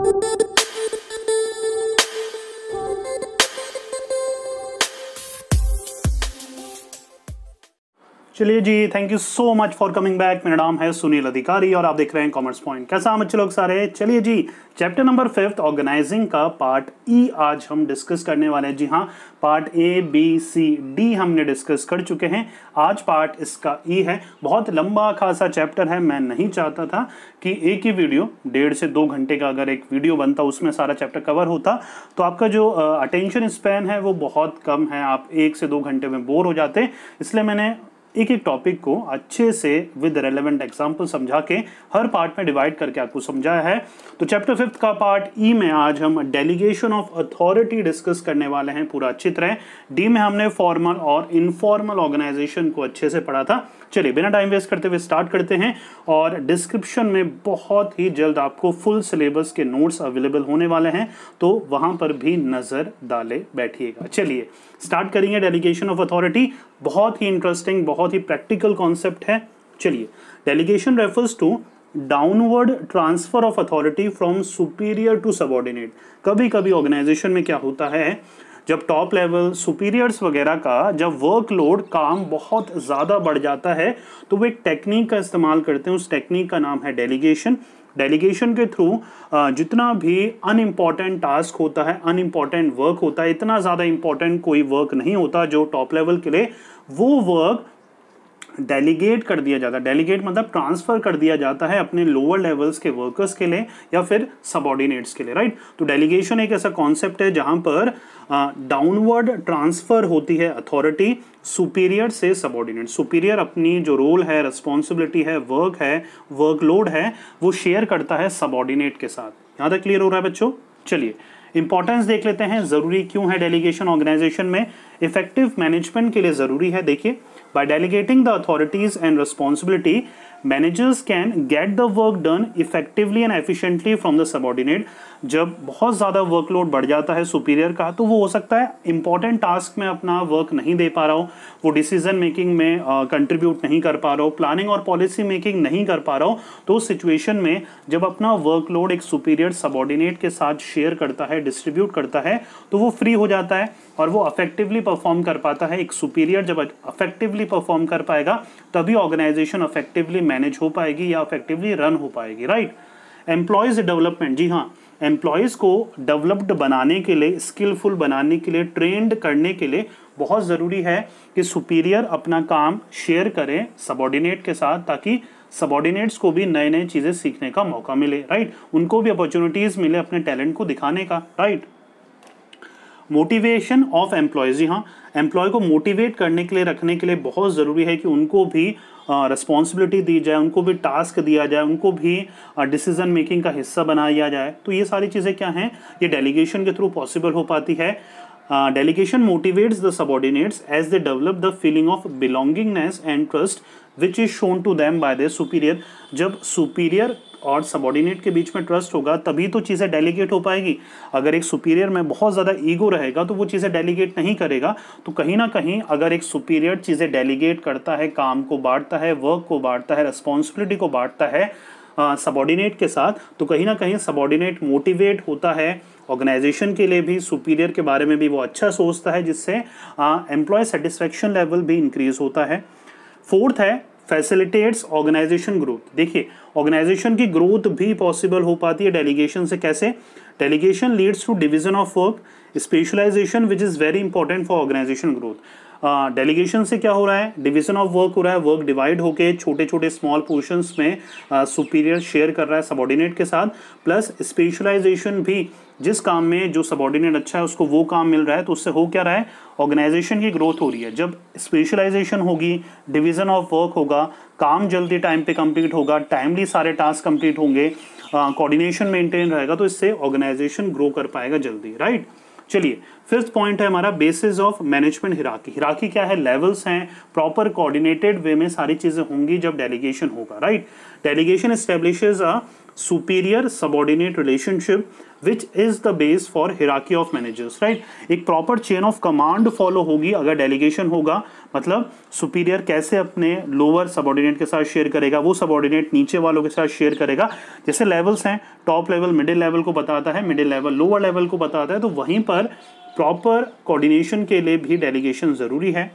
चलिए जी, thank you so much for coming back. मेरा नाम है सुनील अधिकारी और आप देख रहे हैं कॉमर्स पॉइंट। कैसा हम अच्छे लोग सारे। चलिए जी, चैप्टर नंबर 5 ऑर्गेनाइजिंग का पार्ट ई आज हम डिस्कस करने वाले हैं। जी हाँ, part A B C D हमने डिस्कस कर चुके हैं। आज पार्ट इसका ई है। बहुत लंबा खासा चैप्टर है। मैं नहीं चाहता था कि एक ही वीडियो 1.5 से 2 घंटे का अगर एक वीडियो बनता उसमें सारा चैप्टर कवर होता तो आपका जो अटेंशन स्पैन है वो बहुत कम है। आप 1 से 2 घंटे में बोर हो जाते। इसलिए मैंने एक एक टॉपिक को अच्छे से विद रेलेवेंट एग्जाम्पल समझा के हर पार्ट में डिवाइड करके आपको समझाया है। तो चैप्टर 5 का पार्ट ई में आज हम डेलीगेशन ऑफ अथॉरिटी डिस्कस करने वाले हैं पूरा अच्छी तरह। डी में हमने फॉर्मल और इनफॉर्मल ऑर्गेनाइजेशन को अच्छे से पढ़ा था। चलिए बिना टाइम वेस्ट करते हुए स्टार्ट करते हैं। और डिस्क्रिप्शन में बहुत ही जल्द आपको फुल सिलेबस के नोट्स अवेलेबल होने वाले हैं, तो वहां पर भी नजर डाले बैठिएगा। चलिए स्टार्ट करेंगे डेलीगेशन ऑफ अथॉरिटी। बहुत ही इंटरेस्टिंग, बहुत ही प्रैक्टिकल कॉन्सेप्ट है। चलिए, delegation refers to downward transfer of authority from superior to subordinate. कभी कभी ऑर्गेनाइजेशन में क्या होता है, जब टॉप लेवल सुपीरियर्स वगैरह का जब वर्कलोड काम बहुत ज़्यादा बढ़ जाता है तो वो एक टेक्निक का इस्तेमाल करते हैं। उस टेक्निक का नाम है डेलीगेशन। डेलीगेशन के थ्रू जितना भी अनइम्पॉर्टेंट टास्क होता है, अनइम्पॉर्टेंट वर्क होता है, इतना ज़्यादा इम्पॉर्टेंट कोई वर्क नहीं होता जो टॉप लेवल के लिए, वो वर्क डेलीगेट कर दिया जाता है। डेलीगेट मतलब ट्रांसफर कर दिया जाता है अपने लोअर लेवल्स के वर्कर्स के लिए या फिर सबऑर्डिनेट्स के लिए, राइट। तो डेलीगेशन एक ऐसा कॉन्सेप्ट है जहां पर डाउनवर्ड ट्रांसफर होती है अथॉरिटी सुपीरियर से सबऑर्डिनेट। सुपीरियर अपनी जो रोल है, रिस्पॉन्सिबिलिटी है, वर्क है, वर्कलोड है, वो शेयर करता है सबऑर्डिनेट के साथ। यहां तक क्लियर हो रहा है बच्चों। चलिए इंपॉर्टेंस देख लेते हैं, जरूरी क्यों है डेलीगेशन ऑर्गेनाइजेशन में। इफेक्टिव मैनेजमेंट के लिए जरूरी है। देखिए, by delegating the authorities and responsibility, managers can get the work done effectively and efficiently from the subordinate। जब बहुत ज़्यादा वर्कलोड बढ़ जाता है सुपीरियर का तो वो हो सकता है इंपॉर्टेंट टास्क में अपना वर्क नहीं दे पा रहा हो, वो डिसीजन मेकिंग में कंट्रीब्यूट नहीं कर पा रहा हो, प्लानिंग और पॉलिसी मेकिंग नहीं कर पा रहा हो। तो उस सिचुएशन में जब अपना वर्कलोड एक सुपीरियर सबऑर्डिनेट के साथ शेयर करता है, डिस्ट्रीब्यूट करता है, तो वो फ्री हो जाता है और वो अफेक्टिवली परफॉर्म कर पाता है। एक सुपीरियर जब अफेक्टिवली परफॉर्म कर पाएगा तभी ऑर्गेनाइजेशन अफेक्टिवली मैनेज हो पाएगी या अफेक्टिवली रन हो पाएगी, राइट। एम्प्लॉयज डेवलपमेंट, जी हाँ, एम्प्लॉयज को डेवलप्ड बनाने के लिए, स्किलफुल बनाने के लिए, ट्रेंड करने के लिए बहुत ज़रूरी है कि सुपीरियर अपना काम शेयर करें सबऑर्डिनेट के साथ, ताकि सबऑर्डिनेट्स को भी नए नए चीज़ें सीखने का मौका मिले, राइट। उनको भी अपॉर्चुनिटीज़ मिले अपने टैलेंट को दिखाने का, राइट। मोटिवेशन ऑफ एम्प्लॉयज, जी हाँ, एम्प्लॉय को मोटिवेट करने के लिए, रखने के लिए बहुत ज़रूरी है कि उनको भी रिस्पॉन्सिबिलिटी दी जाए, उनको भी टास्क दिया जाए, उनको भी डिसीजन मेकिंग का हिस्सा बनाया जाए। तो ये सारी चीज़ें क्या हैं, ये डेलीगेशन के थ्रू पॉसिबल हो पाती है। Delegation motivates the subordinates as they develop the feeling of belongingness and trust which is shown to them by their superior. जब सुपीरियर और सबऑर्डिनेट के बीच में ट्रस्ट होगा तभी तो चीज़ें डेलीगेट हो पाएगी। अगर एक सुपीरियर में बहुत ज़्यादा ईगो रहेगा तो वो चीज़ें डेलीगेट नहीं करेगा। तो कहीं ना कहीं अगर एक सुपीरियर चीज़ें डेलीगेट करता है, काम को बांटता है, वर्क को बांटता है, रिस्पॉन्सिबिलिटी को बांटता है सबऑर्डिनेट के साथ, तो कहीं ना कहीं सबऑर्डिनेट मोटिवेट होता है। ऑर्गेनाइजेशन के लिए भी सुपीरियर के बारे में भी वो अच्छा सोचता है, जिससे एम्प्लॉय सेटिस्फेक्शन लेवल भी इंक्रीज होता है। फोर्थ है फैसिलिटेट्स ऑर्गेनाइजेशन ग्रोथ। देखिए, ऑर्गेनाइजेशन की ग्रोथ भी पॉसिबल हो पाती है डेलीगेशन से। कैसे? Delegation leads to division of work, specialization which is very important for organization growth. Delegation से क्या हो रहा है, डिवीजन ऑफ वर्क हो रहा है, वर्क डिवाइड होके छोटे छोटे स्मॉल पोर्शंस में सुपीरियर शेयर कर रहा है सबऑर्डिनेट के साथ, प्लस स्पेशलाइजेशन भी, जिस काम में जो सबऑर्डिनेट अच्छा है उसको वो काम मिल रहा है, तो उससे हो क्या रहा है, ऑर्गेनाइजेशन की ग्रोथ हो रही है। जब स्पेशलाइजेशन होगी, डिवीजन ऑफ वर्क होगा, काम जल्दी टाइम पे कंप्लीट होगा, टाइमली सारे टास्क कंप्लीट होंगे, कोऑर्डिनेशन मेंटेन रहेगा, तो इससे ऑर्गेनाइजेशन ग्रो कर पाएगा जल्दी, राइट। चलिए, फिफ्थ पॉइंट है हमारा basis of management hierarchy. Hierarchy क्या है, लेवल्स हैं, प्रॉपर कोऑर्डिनेटेड वे में सारी चीजें होंगी जब डेलीगेशन होगा, right. Delegation establishes a superior subordinate relationship which is the base for hierarchy of managers, right. एक proper chain of command follow होगी अगर डेलीगेशन होगा, मतलब सुपीरियर कैसे अपने लोअर सबॉर्डिनेट के साथ शेयर करेगा, वो सबॉर्डिनेट नीचे वालों के साथ शेयर करेगा। जैसे लेवल्स हैं, टॉप लेवल मिडिल लेवल को बताता है, मिडिल लेवल लोअर लेवल को बताता है, तो वहीं पर प्रॉपर कोऑर्डिनेशन के लिए भी डेलीगेशन जरूरी है।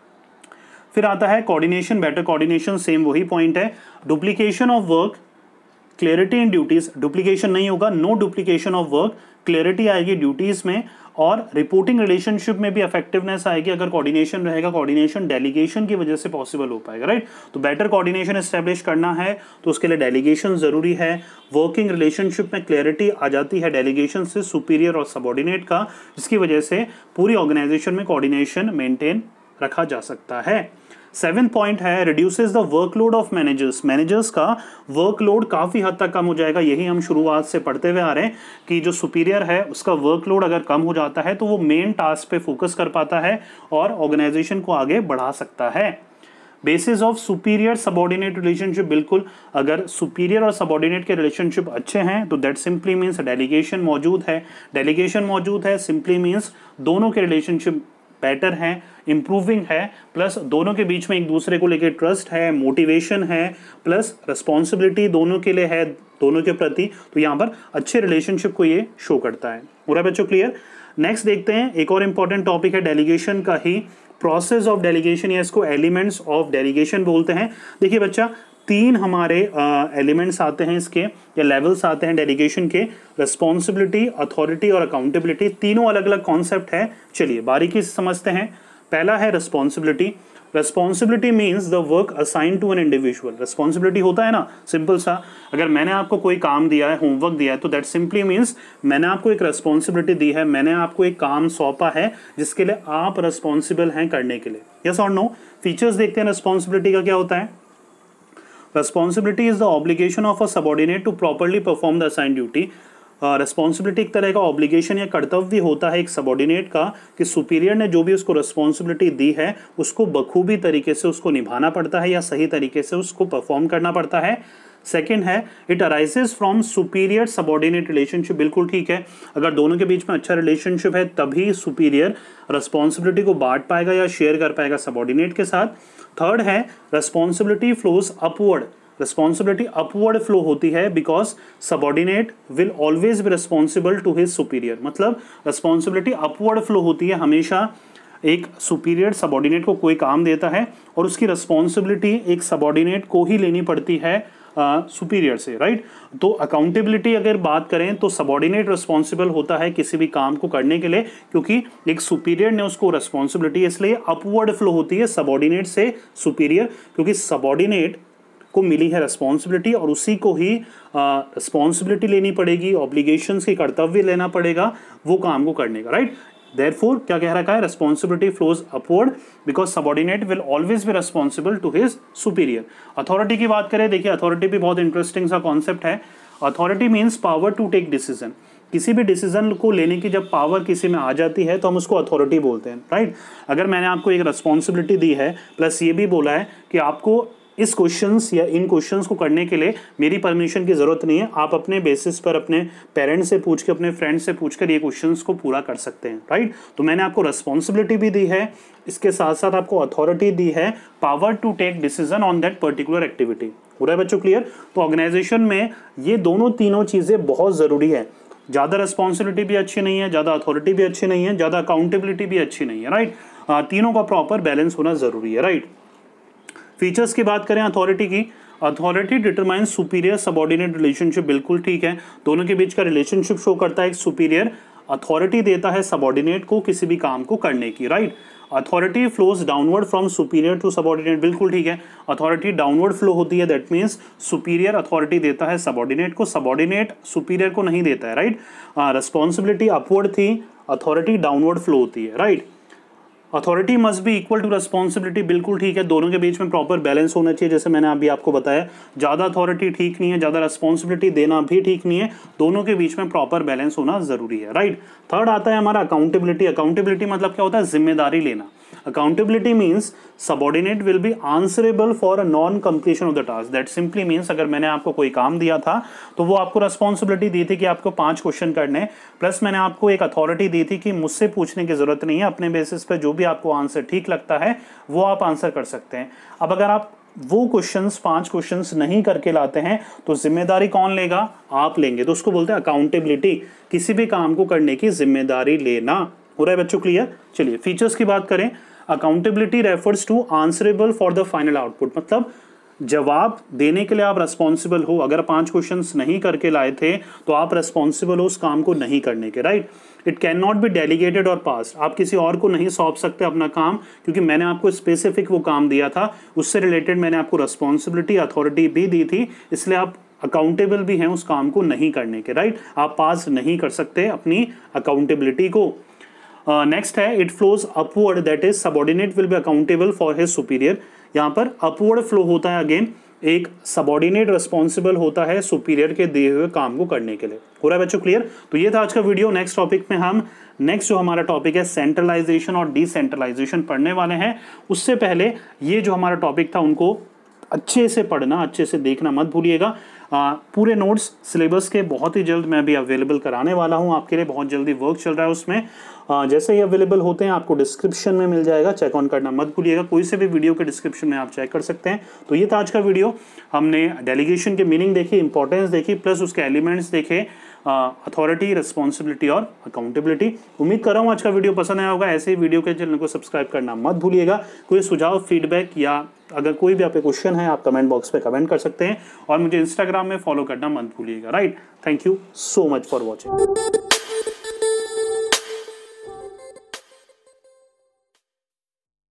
फिर आता है कोऑर्डिनेशन, बेटर कोऑर्डिनेशन, सेम वही पॉइंट है। Duplication of work, clarity in duties, duplication नहीं होगा, no duplication of work, clarity आएगी ड्यूटीज में, और रिपोर्टिंग रिलेशनशिप में भी इफेक्टिवनेस आएगी अगर कोऑर्डिनेशन रहेगा। कोऑर्डिनेशन डेलीगेशन की वजह से पॉसिबल हो पाएगा, राइट। तो बेटर कोऑर्डिनेशन एस्टेब्लिश करना है तो उसके लिए डेलीगेशन जरूरी है। वर्किंग रिलेशनशिप में क्लियरिटी आ जाती है डेलीगेशन से, सुपीरियर और सबॉर्डिनेट का, जिसकी वजह से पूरी ऑर्गेनाइजेशन में कोऑर्डिनेशन मेंटेन रखा जा सकता है। 7th पॉइंट है reduces the workload of managers, managers का वर्कलोड काफ़ी हद तक कम हो जाएगा। यही हम शुरुआत से पढ़ते हुए आ रहे हैं कि जो सुपीरियर है उसका वर्कलोड अगर कम हो जाता है तो वो मेन टास्क पे फोकस कर पाता है और ऑर्गेनाइजेशन को आगे बढ़ा सकता है। Basis of superior subordinate relationship, बिल्कुल अगर सुपीरियर और सबॉर्डिनेट के रिलेशनशिप अच्छे हैं तो दैट सिंपली मीन्स डेलीगेशन मौजूद है। डेलीगेशन मौजूद है सिंपली मीन्स दोनों के रिलेशनशिप बेटर है, इंप्रूविंग है, प्लस दोनों के बीच में एक दूसरे को लेकर ट्रस्ट है, मोटिवेशन है, प्लस रिस्पॉन्सिबिलिटी दोनों के लिए है, दोनों के प्रति। तो यहाँ पर अच्छे रिलेशनशिप को ये शो करता है। हो रहा है बच्चों क्लियर? नेक्स्ट देखते हैं, एक और इंपॉर्टेंट टॉपिक है डेलीगेशन का ही, प्रोसेस ऑफ डेलीगेशन, या इसको एलिमेंट्स ऑफ डेलीगेशन बोलते हैं। देखिए बच्चा, 3 हमारे एलिमेंट्स आते हैं इसके, या लेवल्स आते हैं डेलीगेशन के, रिस्पॉन्सिबिलिटी, अथॉरिटी और अकाउंटेबिलिटी। तीनों अलग अलग कॉन्सेप्ट है, चलिए बारीकी से समझते हैं। पहला है responsibility. Responsibility means the work assign to an individual. Responsibility होता है ना सिंपल सा, अगर मैंने आपको कोई काम दिया है, होमवर्क दिया है, तो दैट सिंपली मीन्स मैंने आपको एक रिस्पॉन्सिबिलिटी दी है, मैंने आपको एक काम सौंपा है जिसके लिए आप रिस्पॉन्सिबल हैं करने के लिए। यस और नो? फीचर्स देखते हैं रिस्पॉन्सिबिलिटी का क्या होता है। Responsibility is the obligation of a subordinate to properly perform the assigned duty. Responsibility एक तरह का ऑब्लिगेशन या कर्तव्य होता है एक सबॉर्डिनेट का कि सुपीरियर ने जो भी उसको रिस्पॉन्सिबिलिटी दी है उसको बखूबी तरीके से उसको निभाना पड़ता है या सही तरीके से उसको परफॉर्म करना पड़ता है। सेकेंड है it arises from superior subordinate relationship. बिल्कुल ठीक है, अगर दोनों के बीच में अच्छा रिलेशनशिप है तभी सुपीरियर रिस्पॉन्सिबिलिटी को बांट पाएगा या शेयर कर पाएगा सबॉर्डिनेट के साथ। थर्ड है responsibility flows upward. Responsibility upward flow होती है because subordinate will always be responsible to his superior. मतलब रिस्पॉन्सिबिलिटी अपवर्ड फ्लो होती है, हमेशा एक सुपीरियर सबॉर्डिनेट को कोई काम देता है और उसकी रिस्पॉन्सिबिलिटी एक सबॉर्डिनेट को ही लेनी पड़ती है सुपीरियर से, राइट। तो अकाउंटेबिलिटी अगर बात करें तो सबॉर्डिनेट रिस्पॉन्सिबल होता है किसी भी काम को करने के लिए, क्योंकि एक सुपीरियर ने उसको रिस्पॉन्सिबिलिटी, इसलिए अपवर्ड फ्लो होती है सबॉर्डिनेट से सुपीरियर, क्योंकि सबॉर्डिनेट को मिली है रिस्पॉन्सिबिलिटी और उसी को ही रिस्पॉन्सिबिलिटी लेनी पड़ेगी, ऑब्लिगेशंस की कर्तव्य लेना पड़ेगा वो काम को करने का, राइट। Therefore क्या कह रखा है, responsibility flows upward because subordinate will always be responsible to his superior. Authority की बात करें, देखिए अथॉरिटी भी बहुत इंटरेस्टिंग सा कॉन्सेप्ट है। Authority means power to take decision. किसी भी डिसीजन को लेने की जब पावर किसी में आ जाती है तो हम उसको अथॉरिटी बोलते हैं, राइट। अगर मैंने आपको एक रिस्पॉन्सिबिलिटी दी है प्लस ये भी बोला है कि आपको इस क्वेश्चंस या इन क्वेश्चंस को करने के लिए मेरी परमिशन की ज़रूरत नहीं है, आप अपने बेसिस पर अपने पेरेंट्स से पूछ के, अपने फ्रेंड्स से पूछकर ये क्वेश्चंस को पूरा कर सकते हैं, राइट। तो मैंने आपको रिस्पॉन्सिबिलिटी भी दी है, इसके साथ साथ आपको अथॉरिटी दी है, power to take decision on that particular activity. हो रहा है बच्चों क्लियर? तो ऑर्गेनाइजेशन में ये तीनों चीज़ें बहुत ज़रूरी है। ज़्यादा रिस्पॉन्सिबिलिटी भी अच्छी नहीं है, ज़्यादा अथॉरिटी भी अच्छी नहीं है, ज़्यादा अकाउंटेबिलिटी भी अच्छी नहीं है, राइट। तीनों का प्रॉपर बैलेंस होना ज़रूरी है, राइट। फीचर्स की बात करें अथॉरिटी की, authority determine superior subordinate relationship. बिल्कुल ठीक है, दोनों के बीच का रिलेशनशिप शो करता है एक सुपीरियर अथॉरिटी देता है सबॉर्डिनेट को किसी भी काम को करने की, right. Authority flows downward from superior to subordinate. बिल्कुल ठीक है, अथॉरिटी डाउनवर्ड फ्लो होती है, दैट मीन्स सुपीरियर अथॉरिटी देता है सबॉर्डिनेट को, सबॉर्डिनेट सुपीरियर को नहीं देता है, राइट। रिस्पॉन्सिबिलिटी अपवर्ड थी, अथॉरिटी डाउनवर्ड फ्लो होती है, right. Authority must be equal to responsibility, बिल्कुल ठीक है, दोनों के बीच में प्रॉपर बैलेंस होना चाहिए। जैसे मैंने अभी आपको बताया, ज़्यादा अथॉरिटी ठीक नहीं है, ज़्यादा रिस्पॉन्सिबिलिटी देना भी ठीक नहीं है, दोनों के बीच में प्रॉपर बैलेंस होना जरूरी है, राइट। थर्ड आता है हमारा अकाउंटेबिलिटी। अकाउंटेबिलिटी मतलब क्या होता है? जिम्मेदारी लेना। Accountability means subordinate will be answerable for a non completion of the task. That simply means अगर मैंने आपको कोई काम दिया था तो वो आपको रिस्पॉन्सिबिलिटी दी थी कि आपको 5 क्वेश्चन करने, प्लस मैंने आपको एक अथॉरिटी दी थी कि मुझसे पूछने की जरूरत नहीं है, अपने बेसिस पे जो भी आपको आंसर ठीक लगता है वो आप आंसर कर सकते हैं। अब अगर आप वो क्वेश्चंस 5 क्वेश्चंस नहीं करके लाते हैं तो जिम्मेदारी कौन लेगा? आप लेंगे। तो उसको बोलते हैं अकाउंटेबिलिटी, किसी भी काम को करने की जिम्मेदारी लेना। हो रहा है बच्चों क्लियर? चलिए फीचर्स की बात करें। Accountability refers to answerable for the final output, मतलब जवाब देने के लिए आप रेस्पॉन्सिबल हो। अगर 5 क्वेश्चंस नहीं करके लाए थे तो आप रेस्पॉन्सिबल हो उस काम को नहीं करने के, right. It can not be delegated और पास, आप किसी और को नहीं सौंप सकते अपना काम, क्योंकि मैंने आपको स्पेसिफिक वो काम दिया था, उससे रिलेटेड मैंने आपको रेस्पॉन्सिबिलिटी अथॉरिटी भी दी थी, इसलिए आप अकाउंटेबल भी हैं उस काम को नहीं करने के, राइट। आप पास नहीं कर सकते अपनी अकाउंटेबिलिटी को। नेक्स्ट है it flows upward, that is subordinate will be accountable for his superior. यहाँ पर अपवर्ड फ्लो होता है, अगेन एक सबॉर्डिनेट रिस्पॉन्सिबल होता है सुपीरियर के दिए हुए काम को करने के लिए। हो रहा है बच्चों क्लियर? तो ये था आज का वीडियो। नेक्स्ट टॉपिक में हम नेक्स्ट जो हमारा टॉपिक है सेंट्रलाइजेशन और डिसेंट्रलाइजेशन पढ़ने वाले हैं। उससे पहले ये जो हमारा टॉपिक था उनको अच्छे से पढ़ना, अच्छे से देखना मत भूलिएगा। पूरे नोट्स सिलेबस के बहुत ही जल्द मैं अभी अवेलेबल कराने वाला हूं आपके लिए, बहुत जल्दी वर्क चल रहा है उसमें। जैसे ही अवेलेबल होते हैं आपको डिस्क्रिप्शन में मिल जाएगा, चेक ऑन करना मत भूलिएगा। कोई से भी वीडियो के डिस्क्रिप्शन में आप चेक कर सकते हैं। तो ये था आज का वीडियो। हमने डेलीगेशन के मीनिंग देखी, इंपॉर्टेंस देखी, प्लस उसके एलिमेंट्स देखे, अथॉरिटी, रिस्पॉन्सिबिलिटी और अकाउंटेबिलिटी। उम्मीद कर रहा हूँ आज का वीडियो पसंद आया होगा। ऐसे ही वीडियो के चैनल को सब्सक्राइब करना मत भूलिएगा। कोई सुझाव, फीडबैक या अगर कोई भी आपके क्वेश्चन है आप कमेंट बॉक्स पे कमेंट कर सकते हैं, और मुझे इंस्टाग्राम में फॉलो करना मत भूलिएगा, right. Thank you so much for watching.